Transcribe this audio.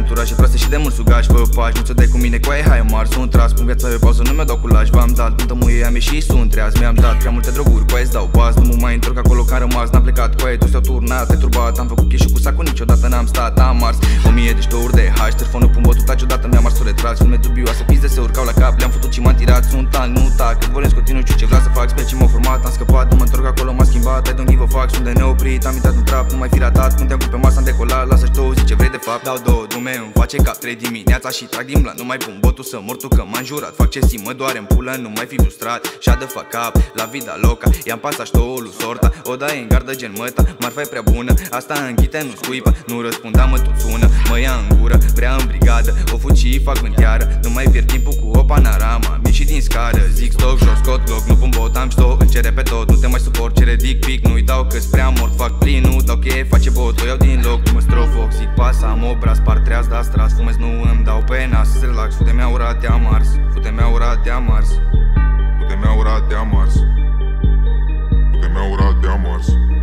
anturaje proaste și de mult sugaj. Fă pași, nu ți-o dai cu mine, cu aia hai mars. Sunt tras, pun viața pe pauză, nu mi-o dau culaj. V-am dat pântă muie, am ieșit, sunt treaz. Mi-am dat prea multe droguri, cu aia îți dau baz. Nu mă mai întorc acolo că am rămas, n-am plecat cu aia, toți s-au turnat, ai turbat. Am făcut cheșul cu sacul, niciodată n-am stat, am mars 1000 de ștouri de hash, telefonul pun botul taci odată, mi-am ars-o retras. Filme dubioase, pizde se urcau la cap, le-am făcut și m-am tirat. Sunt ani, nu tac, cât vorbesc continuu, știu ce vreau să fac. Specii m-au format, am scăpat, nu mă întorc acolo, m-a schimbat. I don't give a fuck, sunt de neoprit, am intrat în trap, nu mai fi ratat. Când te-am pe masă, am decolat, lasă-și tu, zici ce vrei de fapt. Dau două dume, îmi face cap 3 dimineața și trag din blan. Nu mai pun botul să mor tu că m-am jurat. Fac ce simt, mă doare în pulă, nu mai fi frustrat. Shut the fuck up, la vida loca, i-am pasat ștoul sorta. O dai în gardă gen măta, marfa e prea bună. Asta înghite, nu scuipă, nu răspundea, mă tot sună. Mă ia în gură, vrea în brigadă, o fugi și fac vânteară. Nu mai pierd timpul cu o panorama, mi și din scară. Zic stop, jos, scot glock, nu pun bot, am sto, îl cere pe tot. Nu te mai suport, cere dick pic, nu-i dau că-s prea mort. Fac plin, nu dau cheie, face bot, o iau din loc. Mă strofoc, zic pas, am obraz, par treaz, da stras. Fumez, nu îmi dau pe nas, relax, fute-mi aura, te-am ars. Fute-mi aura, te-am ars. Fute-mi aura, te-am ars. Fute-mi aura, te-am ars.